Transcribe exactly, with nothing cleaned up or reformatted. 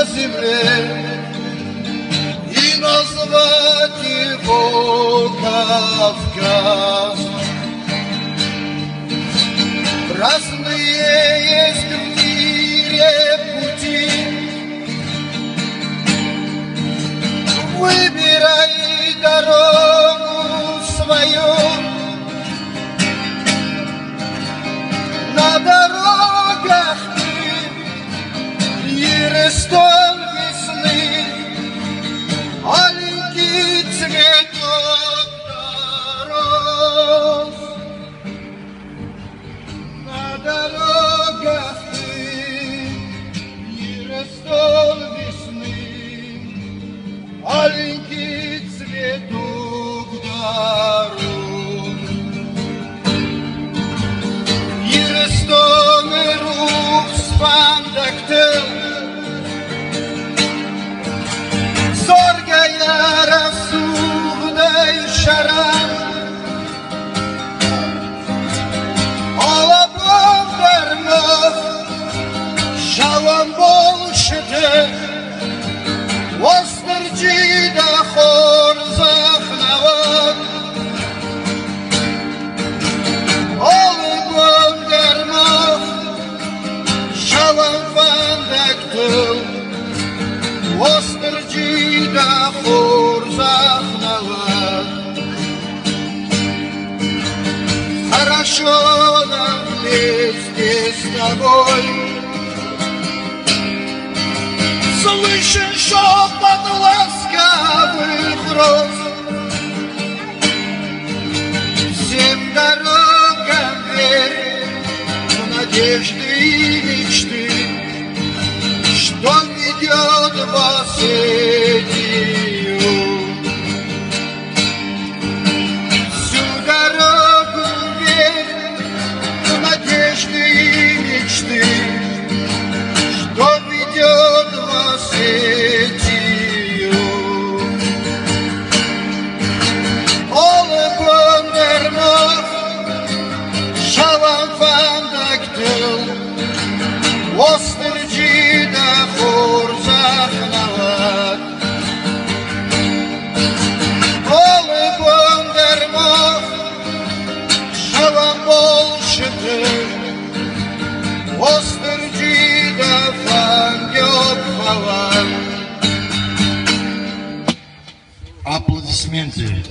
на земле и назвать его Кавказ. Разные есть в мире пути, выбирай дорогу свою. На дорогах ты ерестом весны, аленький цветок дорос. На дорогах ты ерестом весны, аленький цветок дорос. Yerestone ruh spandaktel, zorga yara suğday şaran, alabon vermez, şalan bol şete, vastırcı da xor zafnavan. Острчи да хор захнала. Хорошо нам вместе с тобой. Слышен шепот ласковых роз. Всем дорогам верь, в надежды и мечты, что ведет вас этию. Всю дорогу верь в надежды и мечты, что ведет вас этию. Олы бондармов, шалам фандактыл, острчи да хор захнала. Олы бондармов, шалам болшыты, острчи да фангёк фалан. Аплодисменты.